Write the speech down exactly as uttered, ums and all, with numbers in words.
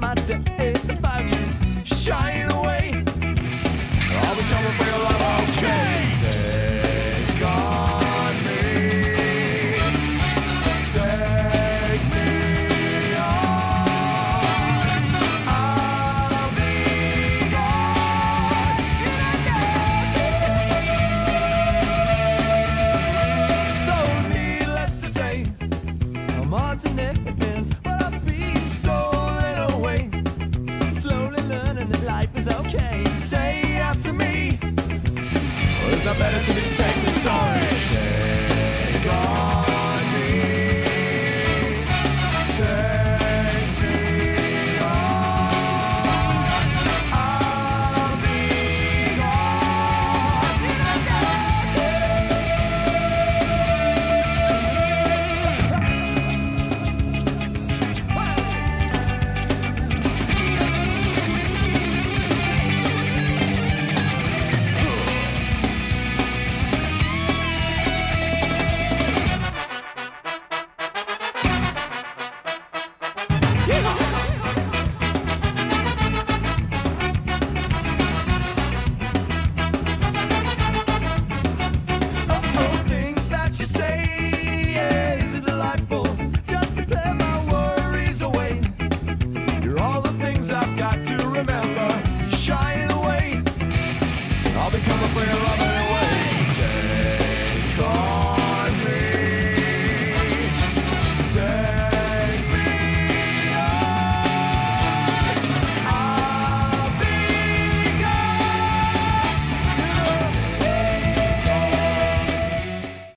my days to find you shying away. I'll be coming for your love, okay? Take on me, take me on. I'll be gone in a day. So needless to say, I'm odds and ends, but I've been stolen away. Slowly learning that life is okay. Say after me, well, it's not better to be safe than sorry. Take on me, take me on. I'll be gone in a I've got to remember, shying away. I'll become a prayer.